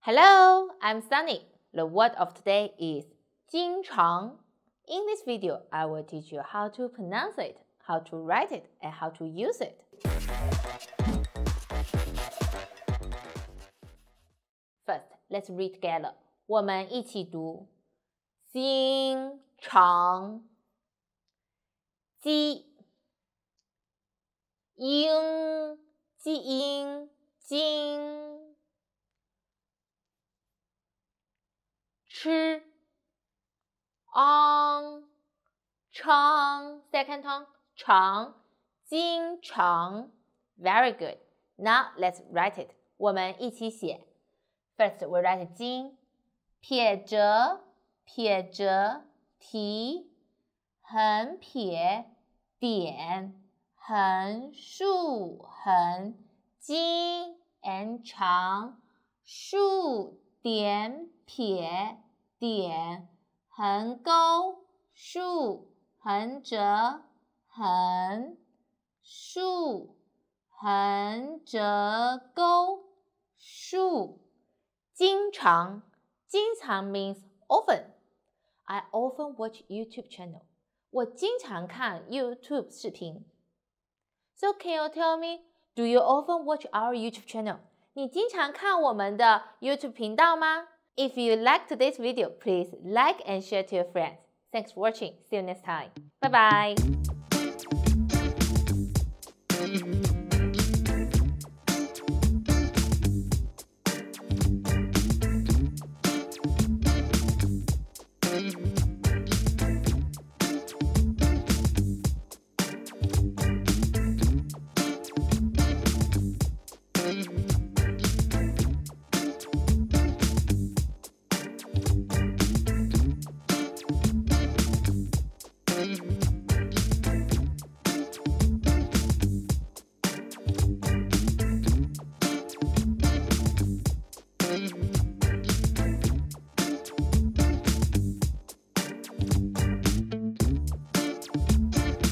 Hello, I'm Sunny. The word of today is 经常. In this video, I will teach you how to pronounce it, how to write it, and how to use it. First, let's read together. 我们一起读经常鸡英鸡英经吃长 second tone 长经常 very good. Now let's write it. 我们一起写。First, we write 经撇着提横撇点横竖横经 and 长竖点撇点横勾竖横折横竖横折勾竖经常means often. I often watch YouTube channel. 我经常看 YouTube 视频。So can you tell me, do you often watch our YouTube channel? 你经常看我们的 YouTube 频道吗？ If you like today's video, please like and share to your friends. Thanks for watching. See you next time. Bye bye.